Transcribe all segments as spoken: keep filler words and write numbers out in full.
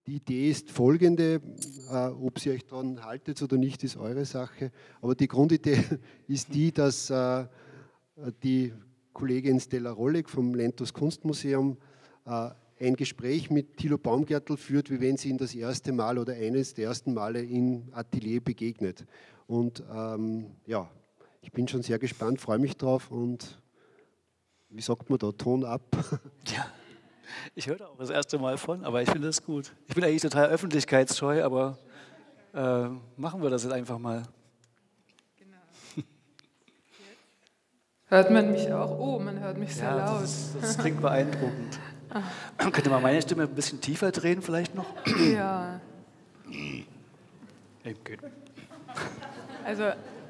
die Idee ist folgende, äh, ob Sie euch daran haltet oder nicht, ist eure Sache. Aber die Grundidee ist die, dass äh, die Kollegin Stella Rollig vom Lentos Kunstmuseum äh, ein Gespräch mit Thilo Baumgärtl führt, wie wenn sie ihn das erste Mal oder eines der ersten Male im Atelier begegnet. Und ähm, ja, ich bin schon sehr gespannt, freue mich drauf und wie sagt man da, Ton ab? Ja, ich höre da auch das erste Mal von, aber ich finde das gut. Ich bin eigentlich total öffentlichkeitsscheu, aber äh, machen wir das jetzt einfach mal. Genau. Hört man mich auch? Oh, man hört mich sehr ja, laut. Das, das klingt beeindruckend. Ah. Könnte man meine Stimme ein bisschen tiefer drehen vielleicht noch? Ja. Okay. Also,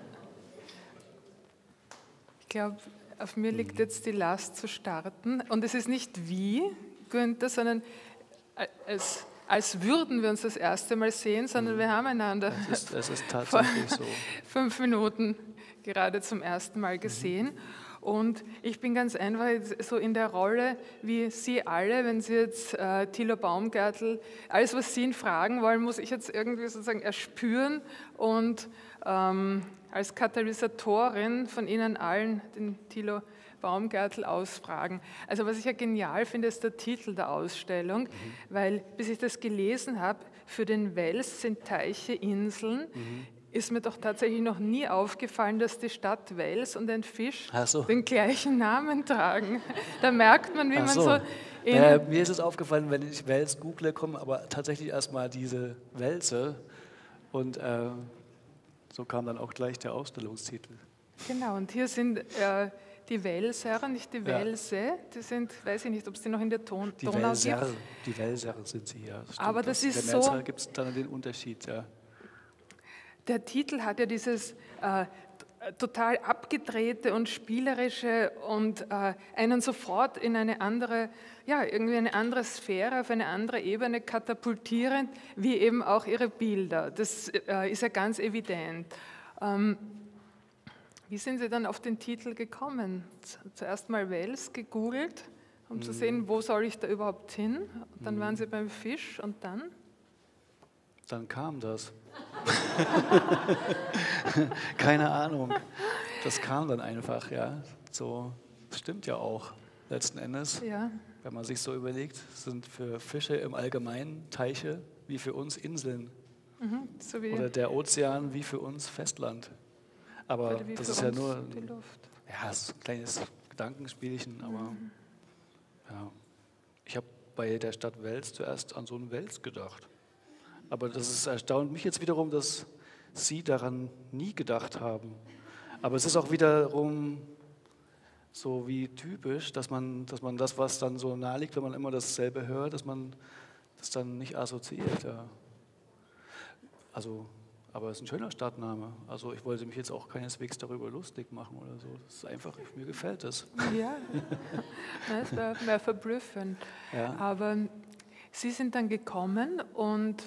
ich glaube, auf mir liegt jetzt die Last zu starten. Und es ist nicht wie, Günther, sondern als, als würden wir uns das erste Mal sehen, sondern wir haben einander es ist, es ist tatsächlich vor so. fünf Minuten gerade zum ersten Mal gesehen. Mhm. Und ich bin ganz einfach so in der Rolle, wie Sie alle, wenn Sie jetzt äh, Thilo Baumgärtl, alles, was Sie ihn fragen wollen, muss ich jetzt irgendwie sozusagen erspüren und ähm, als Katalysatorin von Ihnen allen den Thilo Baumgärtl ausfragen. Also was ich ja genial finde, ist der Titel der Ausstellung, mhm. weil bis ich das gelesen habe, für den Wels sind Teiche Inseln, mhm. ist mir doch tatsächlich noch nie aufgefallen, dass die Stadt Wels und ein Fisch so. den gleichen Namen tragen. Da merkt man, wie Ach man so. so... Naja, mir ist es aufgefallen, wenn ich Wels google, kommen aber tatsächlich erstmal diese Welse und äh, so kam dann auch gleich der Ausstellungstitel. Genau, und hier sind äh, die Welser, nicht die Welse, ja. die sind, weiß ich nicht, ob es die noch in der Ton die Donau Welser, gibt. Die Welser sind sie, ja. Das aber das, das ist in der so... Mehrzahl gibt es dann den Unterschied, ja. Der Titel hat ja dieses äh, total abgedrehte und spielerische und äh, einen sofort in eine andere, ja, irgendwie eine andere Sphäre, auf eine andere Ebene katapultierend, wie eben auch ihre Bilder. Das äh, ist ja ganz evident. Ähm, wie sind Sie dann auf den Titel gekommen? Zuerst mal Wels gegoogelt, um mhm. zu sehen, wo soll ich da überhaupt hin? Dann mhm. waren Sie beim Fisch und dann? Dann kam das. Keine Ahnung. Das kam dann einfach, ja. So, das stimmt ja auch letzten Endes. Ja. Wenn man sich so überlegt, sind für Fische im Allgemeinen Teiche wie für uns Inseln. Mhm, so wie Oder der Ozean wie für uns Festland. Aber das ist ja nur die Luft. Ja, das ist ein kleines Gedankenspielchen, aber mhm. ja. Ich habe bei der Stadt Wels zuerst an so einen Wels gedacht. Aber das ist, erstaunt mich jetzt wiederum, dass Sie daran nie gedacht haben. Aber es ist auch wiederum so wie typisch, dass man, dass man das, was dann so nahe liegt, wenn man immer dasselbe hört, dass man das dann nicht assoziiert. Ja. Also, aber es ist ein schöner Stadtname. Also ich wollte mich jetzt auch keineswegs darüber lustig machen oder so. Das ist einfach, mir gefällt das. Ja, das war mehr verblüffend. Ja. Aber Sie sind dann gekommen und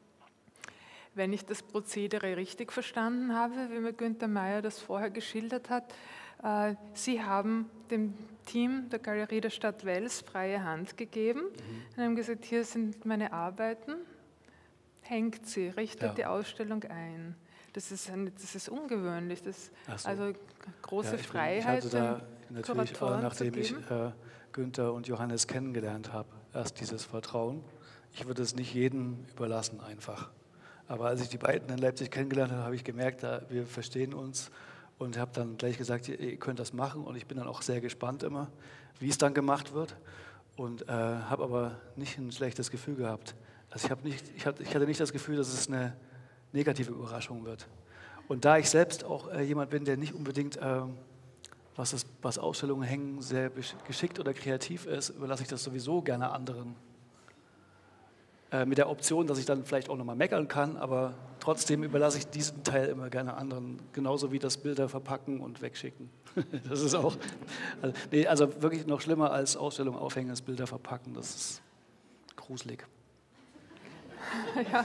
wenn ich das Prozedere richtig verstanden habe, wie mir Günther Meier das vorher geschildert hat, äh, Sie haben dem Team der Galerie der Stadt Wels freie Hand gegeben mhm. und haben gesagt, hier sind meine Arbeiten, hängt sie, richtet ja. die Ausstellung ein. Das ist, ein, das ist ungewöhnlich, das, so. also große ja, ich Freiheit. Bin, ich hatte da natürlich, äh, nachdem ich äh, Günther und Johannes kennengelernt habe, erst dieses Vertrauen. Ich würde es nicht jedem überlassen einfach. Aber als ich die beiden in Leipzig kennengelernt habe, habe ich gemerkt, da, wir verstehen uns und habe dann gleich gesagt, ihr könnt das machen und ich bin dann auch sehr gespannt immer, wie es dann gemacht wird und äh, habe aber nicht ein schlechtes Gefühl gehabt. Also ich, habe nicht, ich, hatte, ich hatte nicht das Gefühl, dass es eine negative Überraschung wird. Und da ich selbst auch äh, jemand bin, der nicht unbedingt, äh, was, das, was Ausstellungen hängen, sehr geschickt oder kreativ ist, überlasse ich das sowieso gerne anderen. Mit der Option, dass ich dann vielleicht auch nochmal meckern kann, aber trotzdem überlasse ich diesen Teil immer gerne anderen, genauso wie das Bilder verpacken und wegschicken. Das ist auch, also, nee, also wirklich noch schlimmer als Ausstellung aufhängen, ist Bilder verpacken, das ist gruselig. Ja.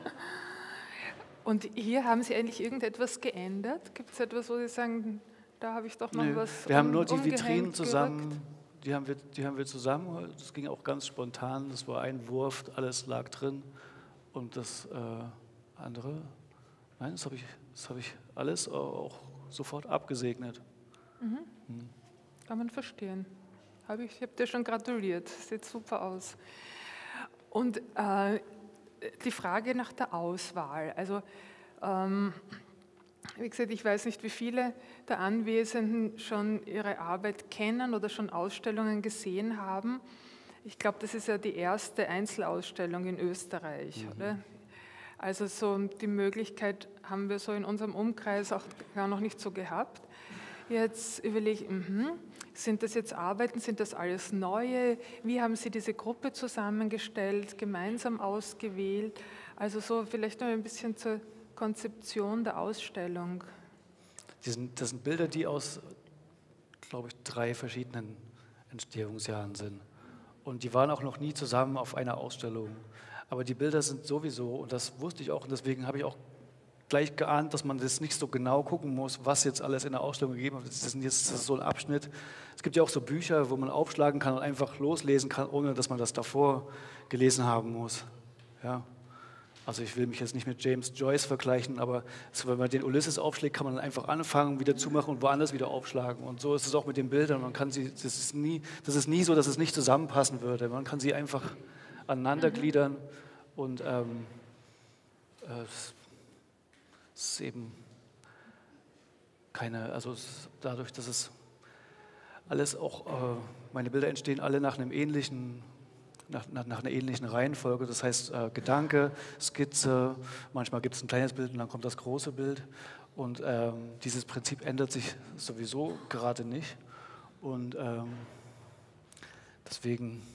Und hier haben Sie eigentlich irgendetwas geändert? Gibt es etwas, wo Sie sagen, da habe ich doch noch Nö, was Wir haben nur die umgehängt, Vitrinen zusammen, gerückt? die haben wir, die haben wir zusammen, das ging auch ganz spontan, das war ein Wurf, alles lag drin und das äh, andere, nein, das habe ich, das hab ich alles auch sofort abgesegnet. Mhm. Hm. Kann man verstehen. Hab ich ich habe dir schon gratuliert, sieht super aus. Und äh, die Frage nach der Auswahl, also ähm, wie gesagt, ich weiß nicht, wie viele der Anwesenden schon ihre Arbeit kennen oder schon Ausstellungen gesehen haben. Ich glaube, das ist ja die erste Einzelausstellung in Österreich, mhm. oder? Also so die Möglichkeit haben wir so in unserem Umkreis auch gar noch nicht so gehabt. Jetzt überlege ich, mh, sind das jetzt Arbeiten, sind das alles neue? Wie haben Sie diese Gruppe zusammengestellt, gemeinsam ausgewählt? Also so vielleicht noch ein bisschen zur Konzeption der Ausstellung. Die sind, das sind Bilder, die aus, glaube ich, drei verschiedenen Entstehungsjahren sind. Und die waren auch noch nie zusammen auf einer Ausstellung. Aber die Bilder sind sowieso, und das wusste ich auch, und deswegen habe ich auch gleich geahnt, dass man das nicht so genau gucken muss, was jetzt alles in der Ausstellung gegeben wird. Das ist jetzt das ist so ein Abschnitt. Es gibt ja auch so Bücher, wo man aufschlagen kann und einfach loslesen kann, ohne dass man das davor gelesen haben muss. Ja. Also ich will mich jetzt nicht mit James Joyce vergleichen, aber so, wenn man den Ulysses aufschlägt, kann man einfach anfangen, wieder zumachen und woanders wieder aufschlagen. Und so ist es auch mit den Bildern. Man kann sie, das ist nie, das ist nie so, dass es nicht zusammenpassen würde. Man kann sie einfach aneinander gliedern und ähm, äh, es ist eben keine, also es, dadurch, dass es alles auch, äh, meine Bilder entstehen alle nach einem ähnlichen Nach, nach, nach einer ähnlichen Reihenfolge, das heißt äh, Gedanke, Skizze, manchmal gibt es ein kleines Bild und dann kommt das große Bild und ähm, dieses Prinzip ändert sich sowieso gerade nicht und ähm, deswegen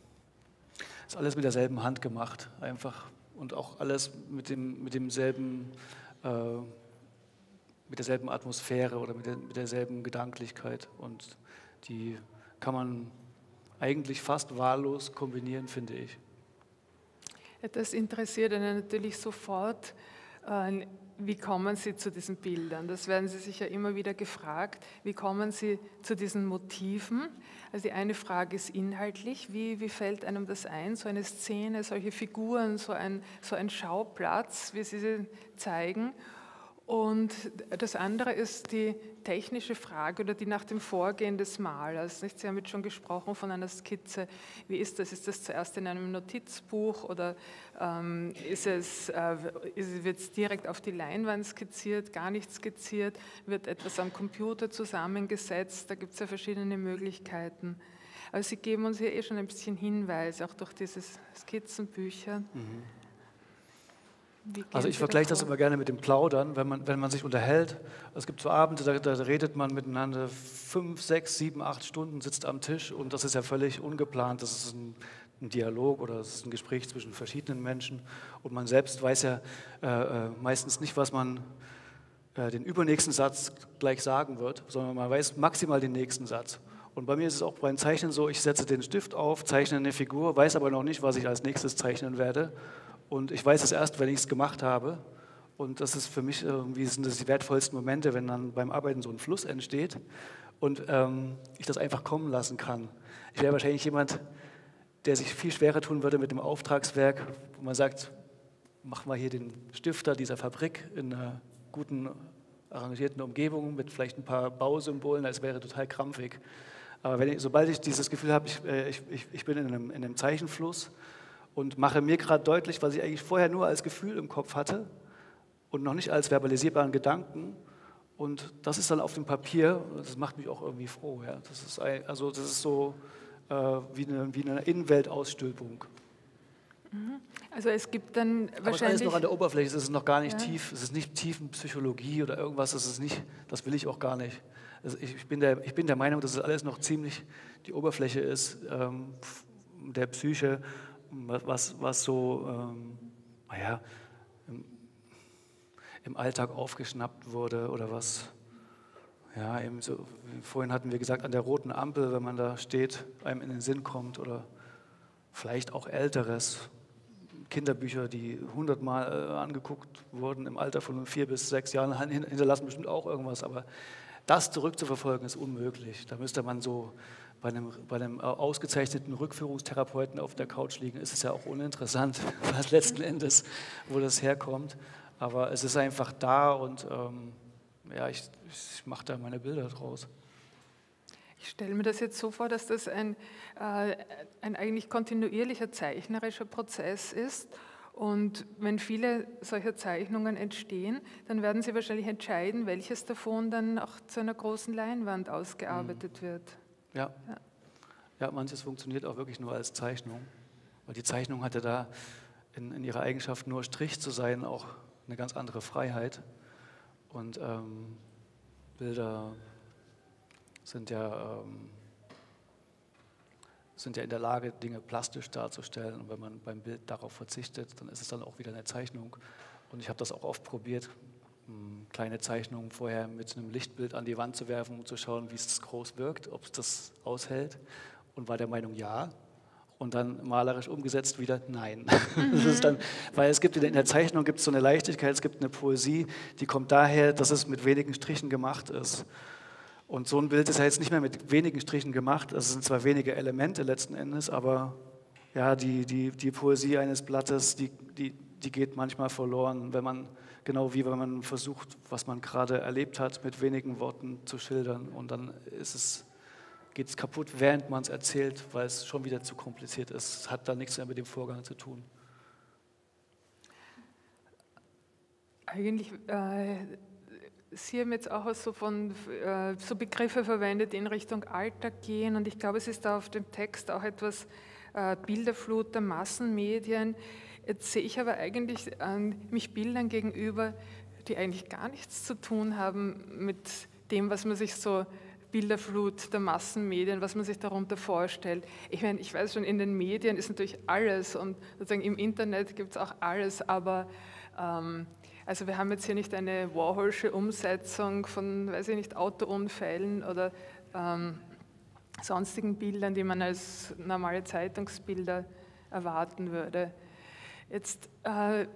ist alles mit derselben Hand gemacht einfach und auch alles mit, dem, mit demselben, äh, mit derselben Atmosphäre oder mit, der, mit derselben Gedanklichkeit und die kann man eigentlich fast wahllos kombinieren, finde ich. Das interessiert einen natürlich sofort. Wie kommen Sie zu diesen Bildern? Das werden Sie sich ja immer wieder gefragt. Wie kommen Sie zu diesen Motiven? Also die eine Frage ist inhaltlich. Wie, wie fällt einem das ein? So eine Szene, solche Figuren, so ein, so ein Schauplatz, wie Sie sie zeigen. Und das andere ist die technische Frage oder die nach dem Vorgehen des Malers. Sie haben jetzt schon gesprochen von einer Skizze. Wie ist das? Ist das zuerst in einem Notizbuch oder ähm, ist es, äh, wird es direkt auf die Leinwand skizziert, gar nicht skizziert? Wird etwas am Computer zusammengesetzt? Da gibt es ja verschiedene Möglichkeiten. Aber Sie geben uns ja eh schon ein bisschen Hinweise, auch durch diese Skizzenbücher. Mhm. Also ich vergleiche das immer gerne mit dem Plaudern, wenn man, wenn man sich unterhält. Es gibt so Abende, da, da redet man miteinander fünf, sechs, sieben, acht Stunden, sitzt am Tisch und das ist ja völlig ungeplant. Das ist ein, ein Dialog oder das ist ein Gespräch zwischen verschiedenen Menschen und man selbst weiß ja äh, meistens nicht, was man äh, den übernächsten Satz gleich sagen wird, sondern man weiß maximal den nächsten Satz. Und bei mir ist es auch beim Zeichnen so, ich setze den Stift auf, zeichne eine Figur, weiß aber noch nicht, was ich als nächstes zeichnen werde. Und ich weiß es erst, wenn ich es gemacht habe. Und das ist für mich irgendwie sind das die wertvollsten Momente, wenn dann beim Arbeiten so ein Fluss entsteht und ähm, ich das einfach kommen lassen kann. Ich wäre wahrscheinlich jemand, der sich viel schwerer tun würde mit dem Auftragswerk, wo man sagt, mach mal hier den Stifter dieser Fabrik in einer guten, arrangierten Umgebung mit vielleicht ein paar Bausymbolen, das wäre total krampfig. Aber wenn ich, sobald ich dieses Gefühl habe, ich, ich, ich, ich bin in einem, in einem Zeichenfluss, und mache mir gerade deutlich, was ich eigentlich vorher nur als Gefühl im Kopf hatte und noch nicht als verbalisierbaren Gedanken. Und das ist dann auf dem Papier, das macht mich auch irgendwie froh. Ja. Das ist, also das ist so äh, wie, eine, wie eine Innenweltausstülpung. Also es gibt dann Aber wahrscheinlich... Aber es ist noch an der Oberfläche, es ist noch gar nicht ja. tief, es ist nicht Tiefenpsychologie oder irgendwas, das ist nicht, das will ich auch gar nicht. Also ich, bin der, ich bin der Meinung, dass es alles noch ziemlich die Oberfläche ist ähm, der Psyche, Was, was so ähm, naja, im, im Alltag aufgeschnappt wurde oder was, ja, eben so, vorhin hatten wir gesagt, an der roten Ampel, wenn man da steht, einem in den Sinn kommt oder vielleicht auch Älteres, Kinderbücher, die hundertmal äh, angeguckt wurden im Alter von vier bis sechs Jahren, hinterlassen bestimmt auch irgendwas, aber das zurückzuverfolgen ist unmöglich. Da müsste man so bei einem, bei einem ausgezeichneten Rückführungstherapeuten auf der Couch liegen, ist es ja auch uninteressant, was letzten Endes, wo das herkommt. Aber es ist einfach da und ähm, ja, ich, ich mache da meine Bilder draus. Ich stelle mir das jetzt so vor, dass das ein, äh, ein eigentlich kontinuierlicher zeichnerischer Prozess ist. Und wenn viele solcher Zeichnungen entstehen, dann werden Sie wahrscheinlich entscheiden, welches davon dann auch zu einer großen Leinwand ausgearbeitet wird. Ja. Ja. Ja, manches funktioniert auch wirklich nur als Zeichnung. Weil die Zeichnung hatte da in, in ihrer Eigenschaft nur Strich zu sein, auch eine ganz andere Freiheit. Und ähm, Bilder sind ja... Ähm, sind ja in der Lage, Dinge plastisch darzustellen. Und wenn man beim Bild darauf verzichtet, dann ist es dann auch wieder eine Zeichnung. Und ich habe das auch oft probiert, kleine Zeichnungen vorher mit einem Lichtbild an die Wand zu werfen, um zu schauen, wie es groß wirkt, ob es das aushält. Und war der Meinung, ja. Und dann malerisch umgesetzt wieder, nein. Mhm. Das ist dann, weil es gibt in der Zeichnung gibt es so eine Leichtigkeit, es gibt eine Poesie, die kommt daher, dass es mit wenigen Strichen gemacht ist. Und so ein Bild ist ja jetzt nicht mehr mit wenigen Strichen gemacht, das sind zwar wenige Elemente letzten Endes, aber ja, die, die, die Poesie eines Blattes, die, die, die geht manchmal verloren, wenn man, genau wie wenn man versucht, was man gerade erlebt hat, mit wenigen Worten zu schildern und dann ist es, geht es kaputt, während man es erzählt, weil es schon wieder zu kompliziert ist. Es hat da nichts mehr mit dem Vorgang zu tun. Eigentlich... Äh Sie haben jetzt auch so, von, äh, so Begriffe verwendet, die in Richtung Alltag gehen und ich glaube, es ist da auf dem Text auch etwas äh, Bilderflut der Massenmedien. Jetzt sehe ich aber eigentlich äh, mich Bildern gegenüber, die eigentlich gar nichts zu tun haben mit dem, was man sich so Bilderflut der Massenmedien, was man sich darunter vorstellt. Ich meine, ich weiß schon, in den Medien ist natürlich alles und sozusagen im Internet gibt es auch alles, aber ähm, also wir haben jetzt hier nicht eine Warholsche Umsetzung von, weiß ich nicht, Autounfällen oder ähm, sonstigen Bildern, die man als normale Zeitungsbilder erwarten würde. Jetzt äh,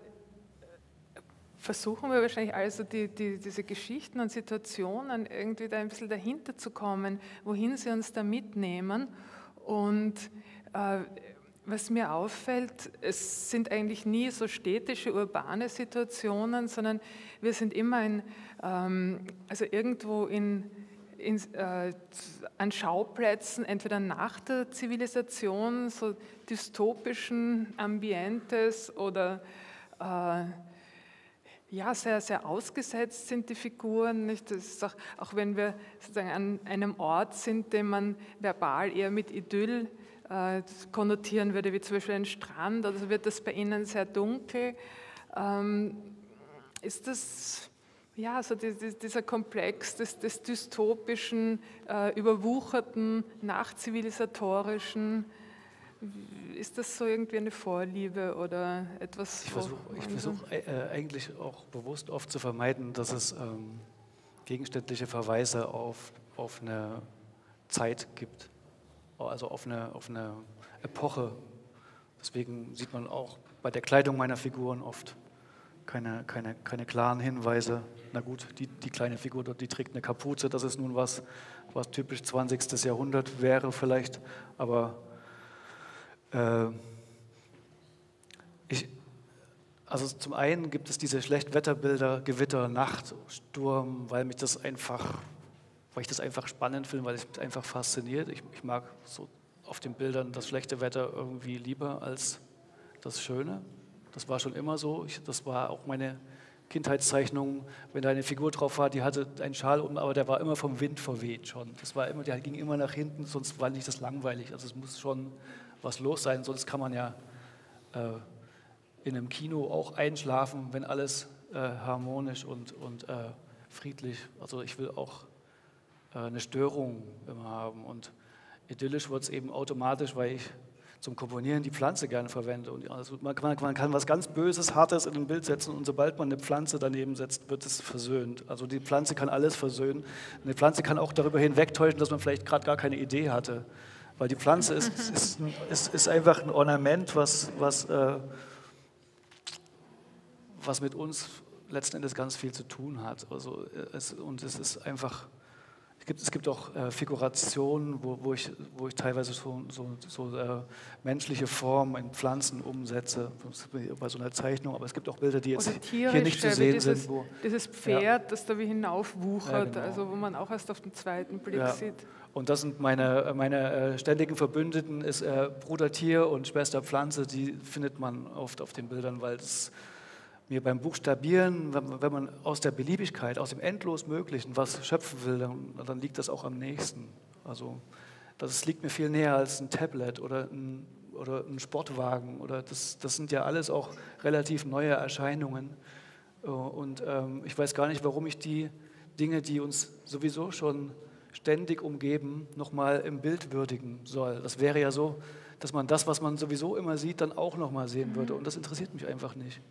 versuchen wir wahrscheinlich also die, die, diese Geschichten und Situationen irgendwie da ein bisschen dahinter zu kommen, wohin sie uns da mitnehmen. Und äh, was mir auffällt, es sind eigentlich nie so städtische, urbane Situationen, sondern wir sind immer in, ähm, also irgendwo in, in, äh, an Schauplätzen, entweder nach der Zivilisation, so dystopischen Ambientes oder äh, ja, sehr, sehr ausgesetzt sind die Figuren. Nicht? Das ist auch, auch wenn wir sozusagen an einem Ort sind, den man verbal eher mit Idyll äh, konnotieren würde, wie zum Beispiel ein Strand, also wird das bei Ihnen sehr dunkel. Ähm, ist das, ja, so die, die, dieser Komplex des, des dystopischen, äh, überwucherten, nachzivilisatorischen, ist das so irgendwie eine Vorliebe oder etwas? Ich versuche ich versuch, äh, eigentlich auch bewusst oft zu vermeiden, dass es ähm, gegenständliche Verweise auf, auf eine Zeit gibt, also auf eine, auf eine Epoche. Deswegen sieht man auch bei der Kleidung meiner Figuren oft keine, keine, keine klaren Hinweise. Na gut, die, die kleine Figur dort, die trägt eine Kapuze, das ist nun was, was typisch zwanzigsten Jahrhundert wäre vielleicht, aber Ich, also zum einen gibt es diese Schlechtwetterbilder, Gewitter, Nacht, Sturm, weil mich das einfach, weil ich das einfach spannend finde, weil es mich einfach fasziniert. Ich, ich mag so auf den Bildern das schlechte Wetter irgendwie lieber als das Schöne. Das war schon immer so. Ich, das war auch meine Kindheitszeichnung, wenn da eine Figur drauf war, die hatte einen Schal um, aber der war immer vom Wind verweht schon. Das war immer, der ging immer nach hinten, sonst war nicht das langweilig. Also es muss schon was los sein, sonst kann man ja äh, in einem Kino auch einschlafen, wenn alles äh, harmonisch und, und äh, friedlich, also ich will auch äh, eine Störung immer haben und idyllisch wird es eben automatisch, weil ich zum Komponieren die Pflanze gerne verwende. Und also man, kann, man kann was ganz Böses, Hartes in ein Bild setzen und sobald man eine Pflanze daneben setzt, wird es versöhnt. Also die Pflanze kann alles versöhnen. Eine Pflanze kann auch darüber hinwegtäuschen, dass man vielleicht gerade gar keine Idee hatte. Weil die Pflanze ist, ist, ist, ist einfach ein Ornament, was, was, äh, was mit uns letzten Endes ganz viel zu tun hat. Also es, und es ist einfach Es gibt, es gibt auch äh, Figurationen, wo, wo, ich, wo ich teilweise so, so, so äh, menschliche Formen in Pflanzen umsetze, bei so einer Zeichnung. Aber es gibt auch Bilder, die jetzt hier nicht zu sehen dieses, sind. Wo, dieses Pferd, ja. das da wie hinaufwuchert, ja, genau. also wo man auch erst auf den zweiten Blick ja. sieht. Und das sind meine, meine äh, ständigen Verbündeten, ist äh, Bruder Tier und Schwester Pflanze, die findet man oft auf den Bildern, weil es mir beim Buchstabieren, wenn, wenn man aus der Beliebigkeit, aus dem endlos Möglichen was schöpfen will, dann, dann liegt das auch am nächsten. Also das liegt mir viel näher als ein Tablet oder ein, oder ein Sportwagen. Oder das, das sind ja alles auch relativ neue Erscheinungen. Und ähm, ich weiß gar nicht, warum ich die Dinge, die uns sowieso schon ständig umgeben, nochmal im Bild würdigen soll. Das wäre ja so, dass man das, was man sowieso immer sieht, dann auch nochmal sehen würde. Und das interessiert mich einfach nicht.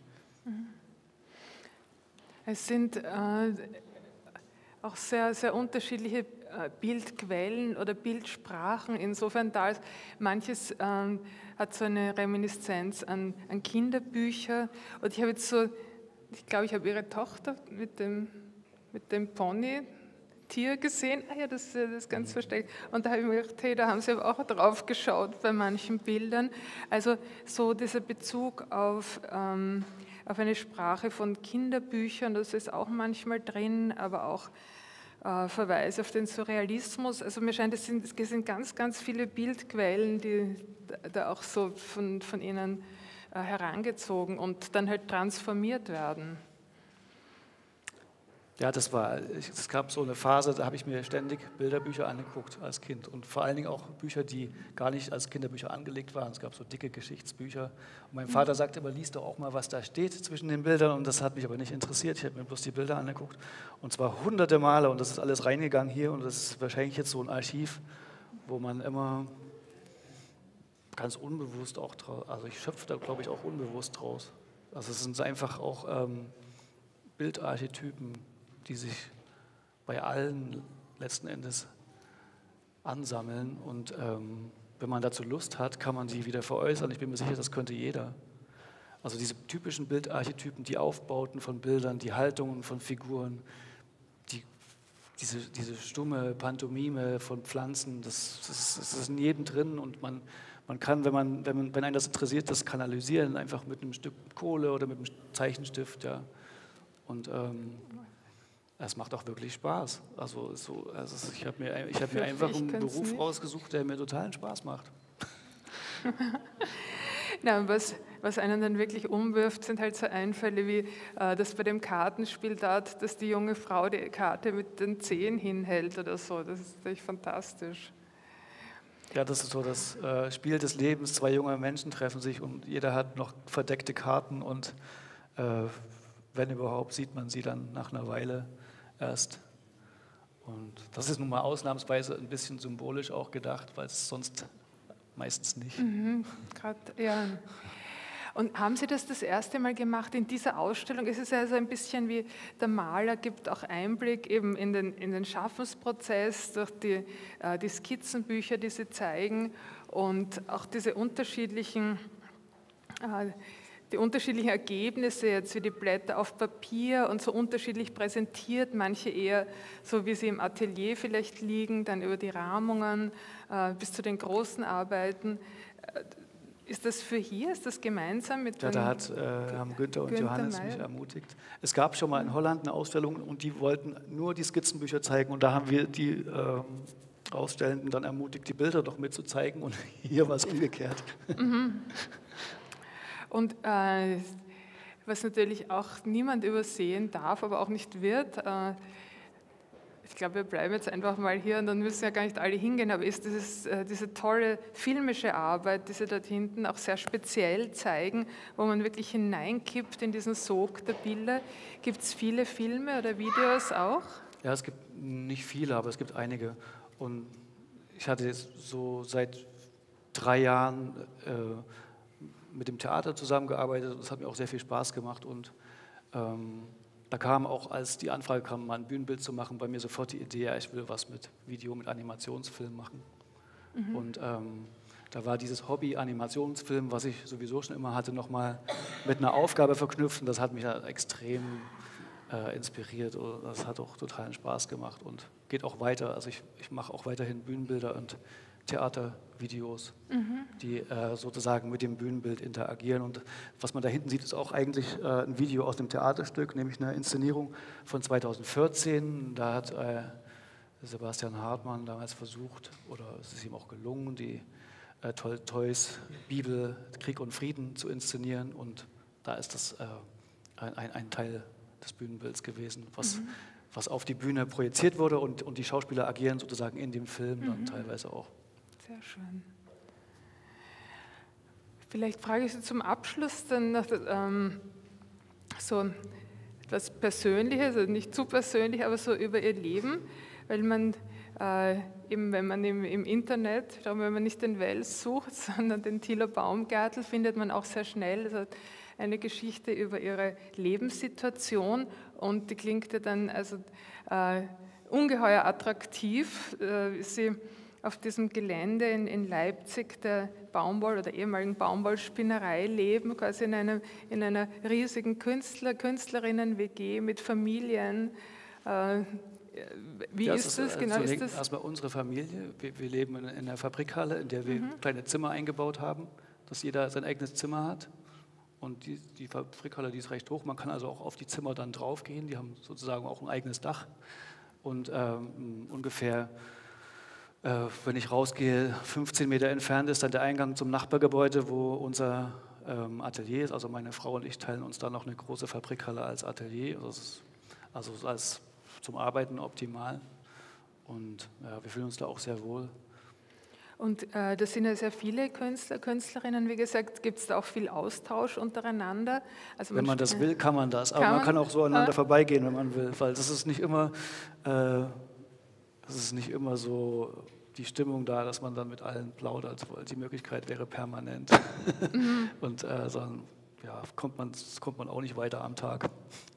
Es sind äh, auch sehr, sehr unterschiedliche äh, Bildquellen oder Bildsprachen, insofern da ist. Manches ähm, hat so eine Reminiszenz an, an Kinderbücher. Und ich habe jetzt so, ich glaube, ich habe ihre Tochter mit dem, mit dem Pony Tier gesehen, ah ja, das, das ist ganz versteckt. Und da habe ich mir gedacht, hey, da haben sie aber auch drauf geschaut bei manchen Bildern. Also so dieser Bezug auf, ähm, auf eine Sprache von Kinderbüchern, das ist auch manchmal drin, aber auch äh, Verweise auf den Surrealismus. Also mir scheint, es sind, es sind ganz, ganz viele Bildquellen, die da auch so von, von ihnen äh, herangezogen und dann halt transformiert werden. Ja, das war, es gab so eine Phase, da habe ich mir ständig Bilderbücher angeguckt als Kind und vor allen Dingen auch Bücher, die gar nicht als Kinderbücher angelegt waren. Es gab so dicke Geschichtsbücher. Und mein Vater sagte immer, lies doch auch mal, was da steht zwischen den Bildern, und das hat mich aber nicht interessiert. Ich habe mir bloß die Bilder angeguckt und zwar hunderte Male, und das ist alles reingegangen hier, und das ist wahrscheinlich jetzt so ein Archiv, wo man immer ganz unbewusst auch draus, also ich schöpfe da glaube ich auch unbewusst draus. Also es sind einfach auch ähm, Bildarchetypen, die sich bei allen letzten Endes ansammeln, und ähm, wenn man dazu Lust hat, kann man sie wieder veräußern. Ich bin mir sicher, das könnte jeder. Also diese typischen Bildarchetypen, die Aufbauten von Bildern, die Haltungen von Figuren, die, diese, diese stumme Pantomime von Pflanzen, das, das, das ist in jedem drin, und man, man kann, wenn, man, wenn, man, wenn einen das interessiert, das kanalisieren, einfach mit einem Stück Kohle oder mit einem Zeichenstift. Ja. Und ähm, es macht auch wirklich Spaß. Also, so, also ich habe mir, ich hab mir einfach einen Beruf nicht. rausgesucht, der mir totalen Spaß macht. Na, was, was einen dann wirklich umwirft, sind halt so Einfälle wie äh, das bei dem Kartenspiel dort, dass die junge Frau die Karte mit den Zehen hinhält oder so. Das ist natürlich fantastisch. Ja, das ist so das äh, Spiel des Lebens. Zwei junge Menschen treffen sich und jeder hat noch verdeckte Karten, und äh, wenn überhaupt, sieht man sie dann nach einer Weile erst. Und das ist nun mal ausnahmsweise ein bisschen symbolisch auch gedacht, weil es sonst meistens nicht. Mhm, grad, ja. Und haben Sie das das erste Mal gemacht in dieser Ausstellung? Es ist also ein bisschen wie der Maler gibt auch Einblick eben in den, in den Schaffensprozess durch die, äh, die Skizzenbücher, die Sie zeigen, und auch diese unterschiedlichen äh, die unterschiedlichen Ergebnisse, jetzt wie die Blätter auf Papier und so unterschiedlich präsentiert, manche eher so, wie sie im Atelier vielleicht liegen, dann über die Rahmungen äh, bis zu den großen Arbeiten. Ist das für hier, ist das gemeinsam mit Ja, da hat, äh, haben Günther und Günther Johannes Meyer. mich ermutigt. Es gab schon mal in Holland eine Ausstellung, und die wollten nur die Skizzenbücher zeigen, und da haben wir die äh, Ausstellenden dann ermutigt, die Bilder doch mitzuzeigen, und hier war es umgekehrt. Mhm. Und äh, was natürlich auch niemand übersehen darf, aber auch nicht wird, äh, ich glaube, wir bleiben jetzt einfach mal hier und dann müssen ja gar nicht alle hingehen, aber ist dieses, äh, diese tolle filmische Arbeit, die Sie dort hinten auch sehr speziell zeigen, wo man wirklich hineinkippt in diesen Sog der Bilder. Gibt es viele Filme oder Videos auch? Ja, es gibt nicht viele, aber es gibt einige. Und ich hatte jetzt so seit drei Jahren äh, mit dem Theater zusammengearbeitet, und das hat mir auch sehr viel Spaß gemacht, und ähm, da kam auch, als die Anfrage kam, mal ein Bühnenbild zu machen, bei mir sofort die Idee, ja, ich will was mit Video, mit Animationsfilm machen. Mhm. Und ähm, da war dieses Hobby Animationsfilm, was ich sowieso schon immer hatte, nochmal mit einer Aufgabe verknüpft, und das hat mich ja extrem äh, inspiriert. Und das hat auch totalen Spaß gemacht und geht auch weiter. Also ich, ich mache auch weiterhin Bühnenbilder und Theatervideos, mhm. die äh, sozusagen mit dem Bühnenbild interagieren. Und was man da hinten sieht, ist auch eigentlich äh, ein Video aus dem Theaterstück, nämlich eine Inszenierung von zweitausendvierzehn. Da hat äh, Sebastian Hartmann damals versucht, oder es ist ihm auch gelungen, die äh, Tolstois Bibel Krieg und Frieden zu inszenieren. Und da ist das äh, ein, ein Teil des Bühnenbilds gewesen, was, mhm. was auf die Bühne projiziert wurde, und, und die Schauspieler agieren sozusagen in dem Film dann mhm. teilweise auch. Sehr schön. Vielleicht frage ich Sie zum Abschluss dann noch ähm, so etwas Persönliches, also nicht zu persönlich, aber so über Ihr Leben, weil man äh, eben, wenn man im, im Internet, wenn man nicht den Wels sucht, sondern den Thilo Baumgartl, findet man auch sehr schnell also eine Geschichte über Ihre Lebenssituation, und die klingt ja dann also äh, ungeheuer attraktiv. Äh, Sie auf diesem Gelände in, in Leipzig der Baumwoll- oder ehemaligen Baumwollspinnerei leben, quasi in, einem, in einer riesigen Künstler, Künstlerinnen-W G mit Familien. Äh, wie ja, ist das? Genau, ist das? Erstmal unsere Familie. Wir, wir leben in, in einer Fabrikhalle, in der wir mhm. kleine Zimmer eingebaut haben, dass jeder sein eigenes Zimmer hat. Und die, die Fabrikhalle, die ist recht hoch. Man kann also auch auf die Zimmer dann draufgehen. Die haben sozusagen auch ein eigenes Dach. Und ähm, ungefähr Äh, wenn ich rausgehe, fünfzehn Meter entfernt ist dann der Eingang zum Nachbargebäude, wo unser ähm, Atelier ist. Also meine Frau und ich teilen uns da noch eine große Fabrikhalle als Atelier, also, ist, also als zum Arbeiten optimal. Und ja, wir fühlen uns da auch sehr wohl. Und äh, das sind ja sehr viele Künstler, Künstlerinnen, wie gesagt, gibt es da auch viel Austausch untereinander? Also wenn man das will, kann man das, aber kann man, man kann auch so aneinander äh, vorbeigehen, wenn man will, weil das ist nicht immer... Äh, Es ist nicht immer so die Stimmung da, dass man dann mit allen plaudert, weil die Möglichkeit wäre permanent. Mhm. Und äh, dann ja, kommt, man, kommt man auch nicht weiter am Tag.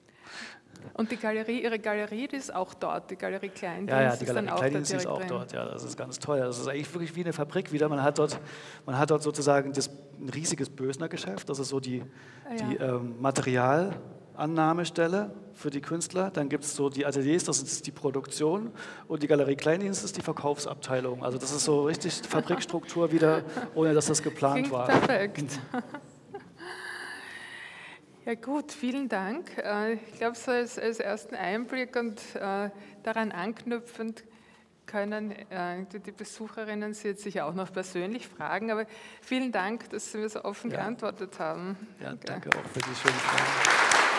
Und die Galerie, Ihre Galerie, die ist auch dort, die Galerie Kleindienst. Ja, ja, die Galerie Kleindienst ist auch drin. Dort, ja, das ist ganz toll. Das ist eigentlich wirklich wie eine Fabrik wieder. Man hat dort, man hat dort sozusagen das, ein riesiges Bösner-Geschäft, das ist so die, ja. die ähm, Materialannahmestelle für die Künstler. Dann gibt es so die Ateliers, das ist die Produktion, und die Galerie Kleindienst ist die Verkaufsabteilung. Also das ist so richtig Fabrikstruktur wieder, ohne dass das geplant Klingt war. Perfekt. Ja gut, vielen Dank. Ich glaube, so als, als ersten Einblick und äh, daran anknüpfend können äh, die Besucherinnen Sie jetzt sicher auch noch persönlich fragen, aber vielen Dank, dass Sie mir so offen ja. geantwortet haben. Ja, danke, danke auch für die schönen Fragen.